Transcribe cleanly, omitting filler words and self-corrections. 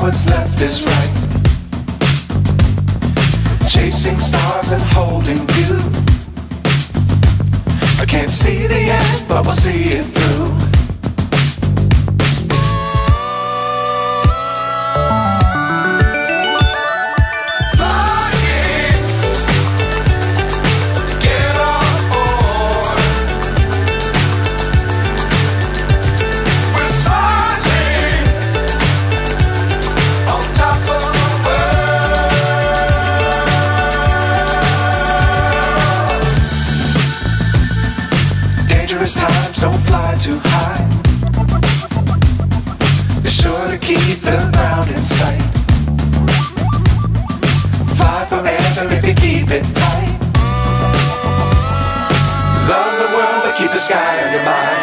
what's left is right. Chasing stars and holding you. I can't see the end, but we'll see it through. Times don't fly too high. Be sure to keep the ground in sight. Fly forever if you keep it tight. Love the world but keep the sky on your mind.